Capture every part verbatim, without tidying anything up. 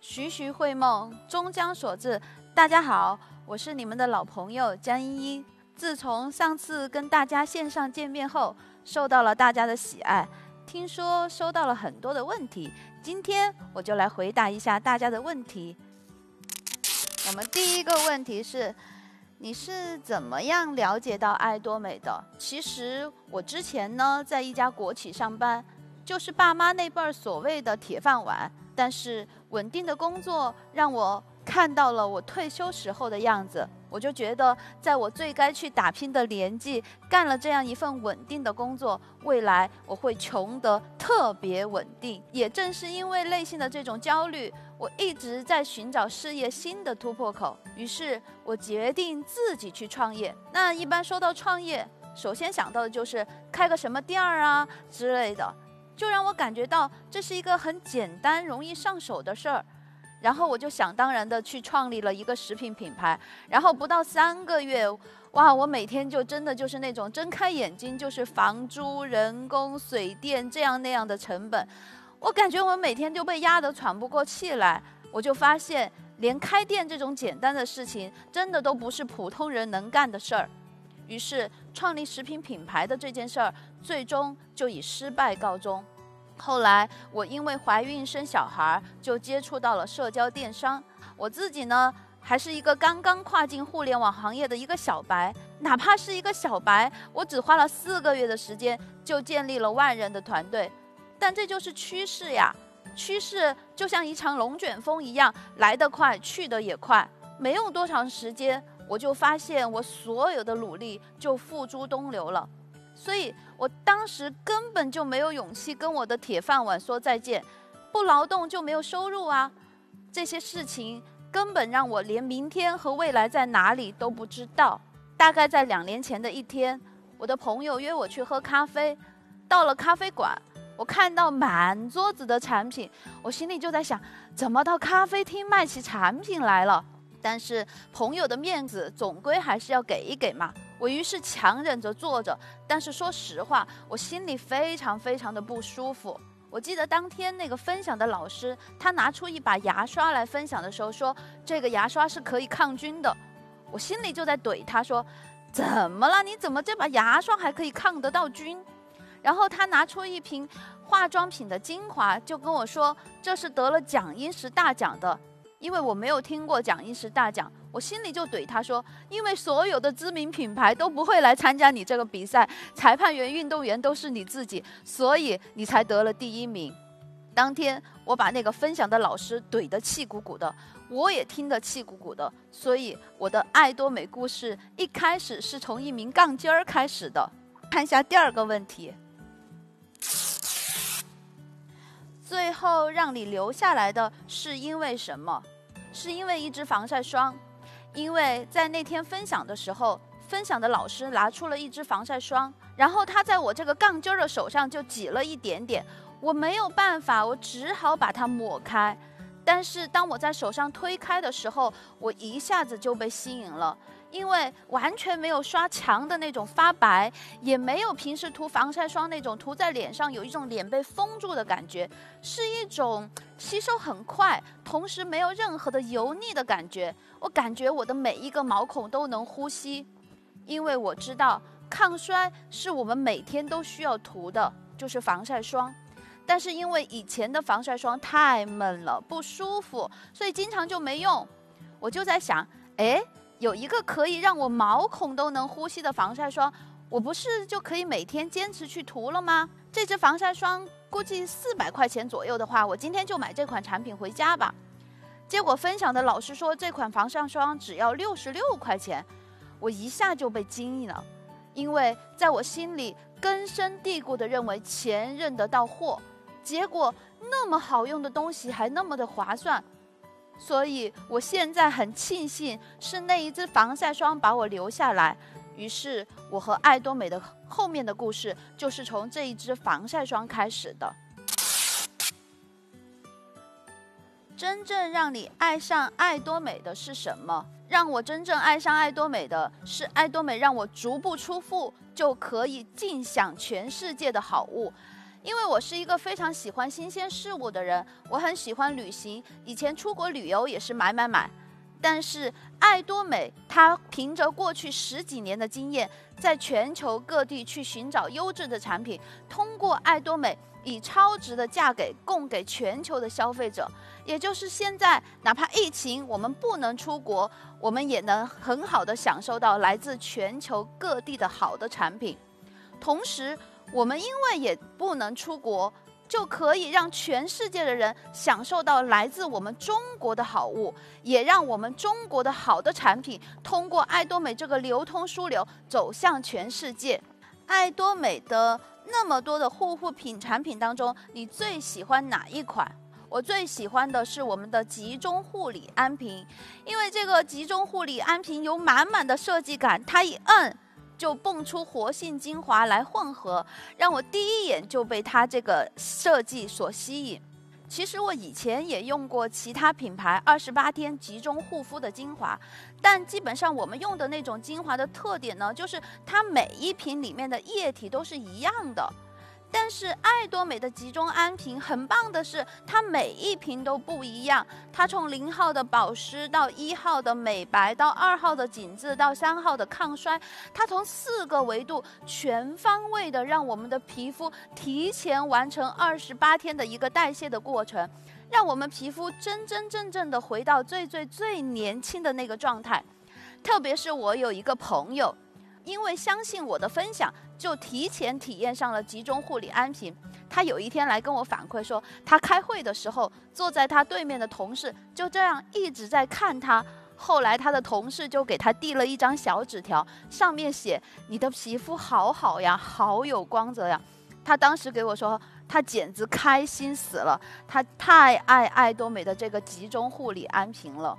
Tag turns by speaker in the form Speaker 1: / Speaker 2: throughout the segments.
Speaker 1: 徐徐会梦，终将所至。大家好，我是你们的老朋友江依依。自从上次跟大家线上见面后，受到了大家的喜爱，听说收到了很多的问题，今天我就来回答一下大家的问题。我们第一个问题是，你是怎么样了解到爱多美的？其实我之前呢，在一家国企上班，就是爸妈那辈儿所谓的铁饭碗。但是稳定的工作让我看到了我退休时候的样子，我就觉得在我最该去打拼的年纪，干了这样一份稳定的工作，未来我会穷得特别稳定。也正是因为内心的这种焦虑，我一直在寻找事业新的突破口，于是我决定自己去创业。那一般说到创业，首先想到的就是开个什么店儿啊之类的，就让我感觉到这是一个很简单容易上手的事儿。然后我就想当然的去创立了一个食品品牌，然后不到三个月，哇，我每天就真的就是那种睁开眼睛就是房租、人工、水电这样那样的成本，我感觉我每天就被压得喘不过气来。我就发现连开店这种简单的事情真的都不是普通人能干的事儿。于是创立食品品牌的这件事儿最终就以失败告终。后来我因为怀孕生小孩，就接触到了社交电商。我自己呢，还是一个刚刚跨进互联网行业的一个小白，哪怕是一个小白，我只花了四个月的时间就建立了万人的团队。但这就是趋势呀，趋势就像一场龙卷风一样，来得快，去得也快。没用多长时间，我就发现我所有的努力就付诸东流了。所以我当时根本就没有勇气跟我的铁饭碗说再见，不劳动就没有收入啊。这些事情根本让我连明天和未来在哪里都不知道。大概在两年前的一天，我的朋友约我去喝咖啡，到了咖啡馆，我看到满桌子的产品，我心里就在想，怎么到咖啡厅卖起产品来了？但是朋友的面子总归还是要给一给嘛，我于是强忍着坐着。但是说实话，我心里非常非常的不舒服。我记得当天那个分享的老师，他拿出一把牙刷来分享的时候说，这个牙刷是可以抗菌的。我心里就在怼他说，怎么了？你怎么这把牙刷还可以抗得到菌？然后他拿出一瓶化妆品的精华，就跟我说，这是得了蒋英石大奖的。因为我没有听过蒋英石大奖，我心里就怼他说，因为所有的知名品牌都不会来参加你这个比赛，裁判员、运动员都是你自己，所以你才得了第一名。当天我把那个分享的老师怼得气鼓鼓的，我也听得气鼓鼓的，所以我的爱多美故事一开始是从一名杠精儿开始的。看一下第二个问题，最后让你留下来的是因为什么？是因为一支防晒霜。因为在那天分享的时候，分享的老师拿出了一支防晒霜，然后他在我这个杠精儿的手上就挤了一点点，我没有办法，我只好把它抹开。但是当我在手上推开的时候，我一下子就被吸引了，因为完全没有刷墙的那种发白，也没有平时涂防晒霜那种涂在脸上有一种脸被封住的感觉，是一种吸收很快，同时没有任何的油腻的感觉。我感觉我的每一个毛孔都能呼吸，因为我知道抗衰是我们每天都需要涂的，就是防晒霜。但是因为以前的防晒霜太闷了，不舒服，所以经常就没用。我就在想，哎，有一个可以让我毛孔都能呼吸的防晒霜，我不是就可以每天坚持去涂了吗？这支防晒霜估计四百块钱左右的话，我今天就买这款产品回家吧。结果分享的老师说这款防晒霜只要六十六块钱，我一下就被惊了，因为在我心里根深蒂固地认为钱认得到货，结果那么好用的东西还那么的划算。所以我现在很庆幸是那一支防晒霜把我留下来，于是我和爱多美的后面的故事就是从这一支防晒霜开始的。真正让你爱上爱多美的是什么？让我真正爱上爱多美的是爱多美让我足不出户就可以尽享全世界的好物。 因为我是一个非常喜欢新鲜事物的人，我很喜欢旅行，以前出国旅游也是买买买。但是爱多美它凭着过去十几年的经验，在全球各地去寻找优质的产品，通过爱多美以超值的价给供给全球的消费者。也就是现在哪怕疫情我们不能出国，我们也能很好的享受到来自全球各地的好的产品。同时我们因为也不能出国，就可以让全世界的人享受到来自我们中国的好物，也让我们中国的好的产品通过爱多美这个流通枢纽走向全世界。爱多美的那么多的护肤品产品当中，你最喜欢哪一款？我最喜欢的是我们的集中护理安瓶，因为这个集中护理安瓶有满满的设计感，它一摁就蹦出活性精华来混合，让我第一眼就被它这个设计所吸引。其实我以前也用过其他品牌二十八天集中护肤的精华，但基本上我们用的那种精华的特点呢，就是它每一瓶里面的液体都是一样的。但是爱多美的集中安瓶很棒的是，它每一瓶都不一样。它从零号的保湿到一号的美白，到二号的紧致，到三号的抗衰，它从四个维度全方位的让我们的皮肤提前完成二十八天的一个代谢的过程，让我们皮肤真真正正的回到最最最年轻的那个状态。特别是我有一个朋友，因为相信我的分享，就提前体验上了集中护理安瓶。他有一天来跟我反馈说，他开会的时候坐在他对面的同事就这样一直在看他。后来他的同事就给他递了一张小纸条，上面写你的皮肤好好呀，好有光泽呀。他当时给我说，他简直开心死了，他太爱爱多美的这个集中护理安瓶了。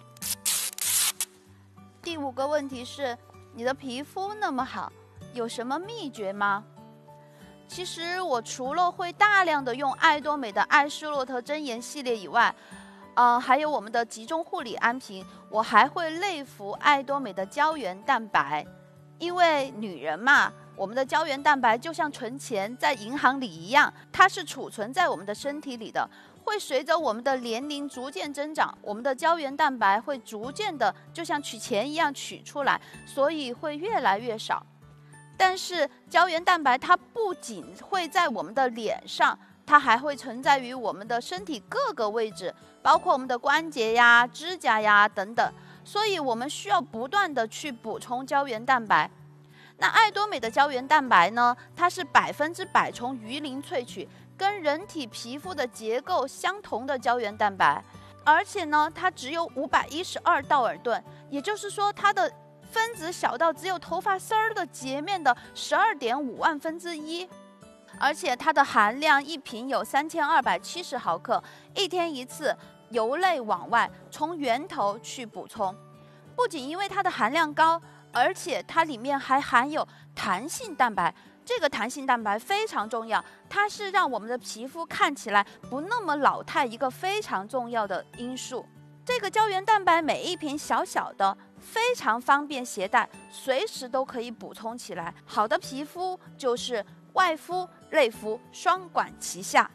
Speaker 1: 第五个问题是，你的皮肤那么好，有什么秘诀吗？其实我除了会大量的用爱多美的艾诗洛特真颜系列以外，呃，还有我们的集中护理安瓶，我还会类服爱多美的胶原蛋白。因为女人嘛，我们的胶原蛋白就像存钱在银行里一样，它是储存在我们的身体里的，会随着我们的年龄逐渐增长，我们的胶原蛋白会逐渐的就像取钱一样取出来，所以会越来越少。但是胶原蛋白它不仅会在我们的脸上，它还会存在于我们的身体各个位置，包括我们的关节呀、指甲呀等等，所以我们需要不断的去补充胶原蛋白。那爱多美的胶原蛋白呢，它是百分之百从鱼鳞萃取，跟人体皮肤的结构相同的胶原蛋白，而且呢，它只有五百一十二道尔顿，也就是说它的分子小到只有头发丝儿的截面的十二点五万分之一，而且它的含量一瓶有三千二百七十毫克，一天一次，由内往外，从源头去补充。不仅因为它的含量高，而且它里面还含有弹性蛋白。这个弹性蛋白非常重要，它是让我们的皮肤看起来不那么老态一个非常重要的因素。这个胶原蛋白每一瓶小小的，非常方便携带，随时都可以补充起来。好的皮肤就是外敷内敷双管齐下。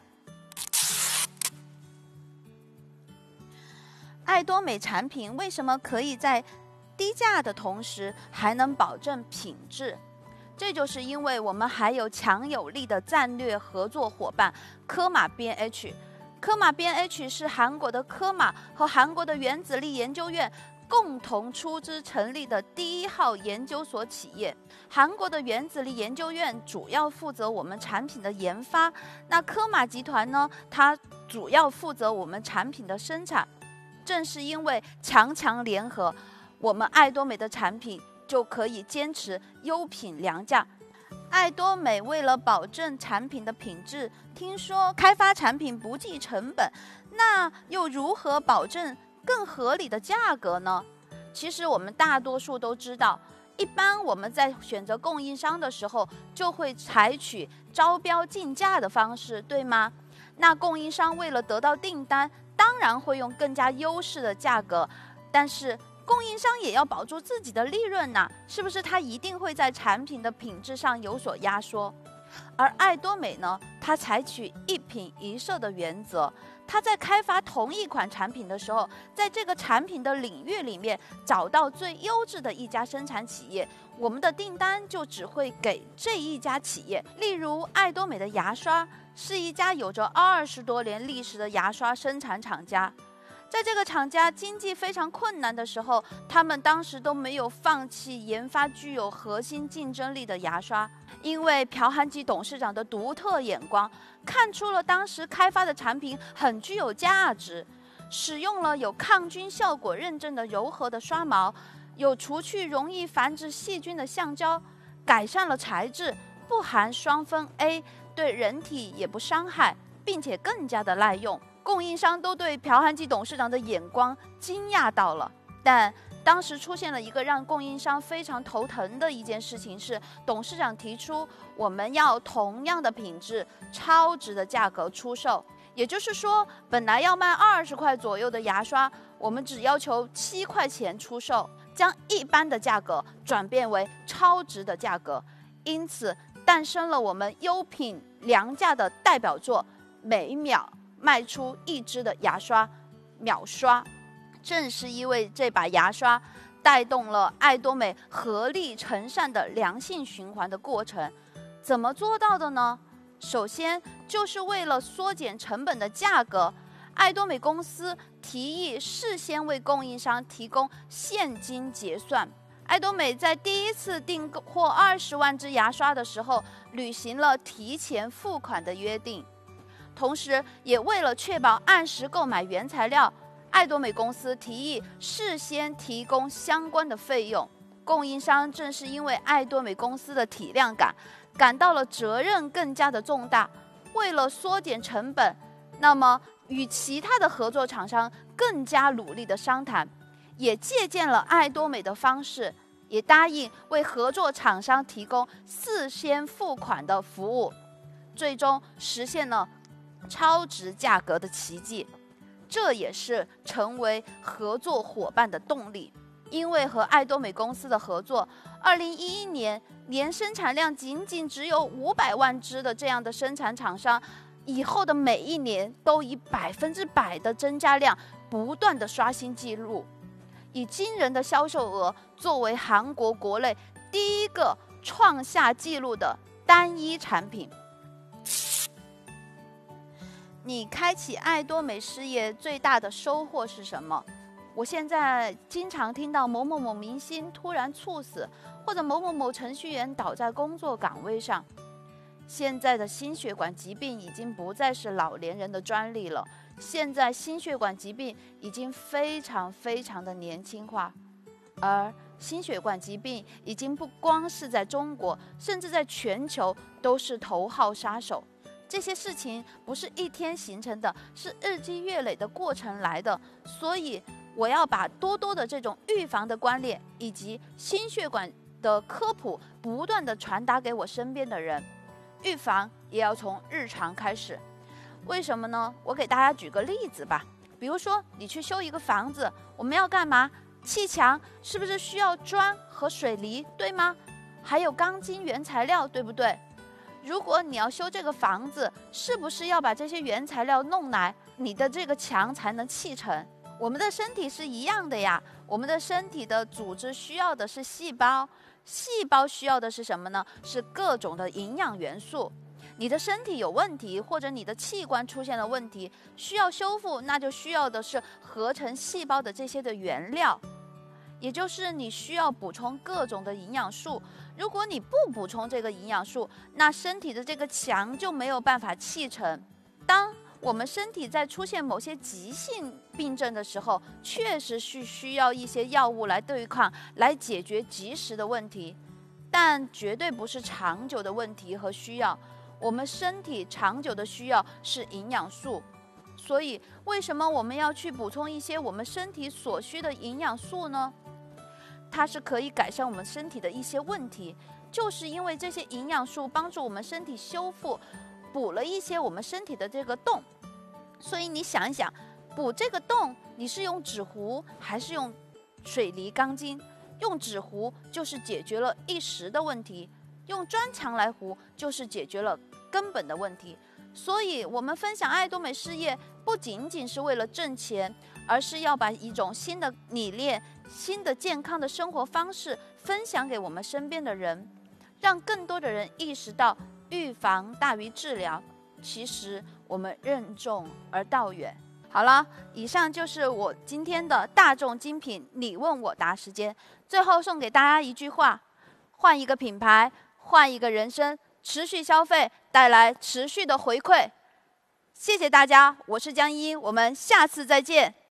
Speaker 1: 爱多美产品为什么可以在低价的同时还能保证品质？这就是因为我们还有强有力的战略合作伙伴科玛 B N H。科玛 B N H 是韩国的科玛和韩国的原子力研究院共同出资成立的第一号研究所企业。韩国的原子力研究院主要负责我们产品的研发，那科玛集团呢，它主要负责我们产品的生产。正是因为强强联合，我们爱多美的产品就可以坚持优品良价。爱多美为了保证产品的品质，听说开发产品不计成本，那又如何保证更合理的价格呢？其实我们大多数都知道，一般我们在选择供应商的时候，就会采取招标竞价的方式，对吗？那供应商为了得到订单，当然会用更加优势的价格，但是供应商也要保住自己的利润呐、啊，是不是？他一定会在产品的品质上有所压缩。 而爱多美呢，它采取一品一色的原则，它在开发同一款产品的时候，在这个产品的领域里面找到最优质的一家生产企业，我们的订单就只会给这一家企业。例如爱多美的牙刷是一家有着二十多年历史的牙刷生产厂家，在这个厂家经济非常困难的时候，他们当时都没有放弃研发具有核心竞争力的牙刷，因为朴涵吉董事长的独特眼光，看出了当时开发的产品很具有价值，使用了有抗菌效果认证的柔和的刷毛，有除去容易繁殖细菌的橡胶，改善了材质，不含双酚 A， 对人体也不伤害，并且更加的耐用。供应商都对朴涵吉董事长的眼光惊讶到了，但当时出现了一个让供应商非常头疼的一件事情是，董事长提出我们要同样的品质、超值的价格出售。也就是说，本来要卖二十块左右的牙刷，我们只要求七块钱出售，将一般的价格转变为超值的价格。因此，诞生了我们优品良价的代表作，每秒卖出一支的牙刷秒刷。正是因为这把牙刷带动了爱多美合力成善的良性循环的过程。怎么做到的呢？首先就是为了缩减成本的价格，爱多美公司提议事先为供应商提供现金结算。爱多美在第一次订货二十万支牙刷的时候，履行了提前付款的约定。同时也为了确保按时购买原材料，爱多美公司提议事先提供相关的费用。供应商正是因为爱多美公司的体谅感，感到了责任更加的重大，为了缩减成本，那么与其他的合作厂商更加努力的商谈，也借鉴了爱多美的方式，也答应为合作厂商提供事先付款的服务，最终实现了超值价格的奇迹。这也是成为合作伙伴的动力。因为和爱多美公司的合作，二零一一年年生产量仅仅只有五百万只的这样的生产厂商，以后的每一年都以百分之百的增加量不断的刷新纪录，以惊人的销售额作为韩国国内第一个创下纪录的单一产品。你开启爱多美事业最大的收获是什么？我现在经常听到某某某明星突然猝死，或者某某某程序员倒在工作岗位上。现在的心血管疾病已经不再是老年人的专利了，现在心血管疾病已经非常非常的年轻化，而心血管疾病已经不光是在中国，甚至在全球都是头号杀手。这些事情不是一天形成的，是日积月累的过程来的，所以我要把多多的这种预防的观念以及心血管的科普不断的传达给我身边的人。预防也要从日常开始，为什么呢？我给大家举个例子吧。比如说你去修一个房子，我们要干嘛？砌墙是不是需要砖和水泥，对吗？还有钢筋原材料，对不对？如果你要修这个房子，是不是要把这些原材料弄来，你的这个墙才能砌成？我们的身体是一样的呀，我们的身体的组织需要的是细胞，细胞需要的是什么呢？是各种的营养元素。你的身体有问题，或者你的器官出现了问题，需要修复，那就需要的是合成细胞的这些的原料，也就是你需要补充各种的营养素。如果你不补充这个营养素，那身体的这个墙就没有办法砌成。当我们身体在出现某些急性病症的时候，确实是需要一些药物来对抗，来解决及时的问题，但绝对不是长久的问题和需要。我们身体长久的需要是营养素，所以为什么我们要去补充一些我们身体所需的营养素呢？它是可以改善我们身体的一些问题，就是因为这些营养素帮助我们身体修复，补了一些我们身体的这个洞。所以你想一想，补这个洞，你是用纸糊还是用水泥钢筋？用纸糊就是解决了一时的问题， 用砖墙来糊就是解决了根本的问题。所以，我们分享爱多美事业，不仅仅是为了挣钱，而是要把一种新的理念、新的健康的生活方式分享给我们身边的人，让更多的人意识到预防大于治疗。其实，我们任重而道远。好了，以上就是我今天的大众精品你问我答时间。最后送给大家一句话：换一个品牌，换一个人生，持续消费带来持续的回馈。谢谢大家，我是江一，我们下次再见。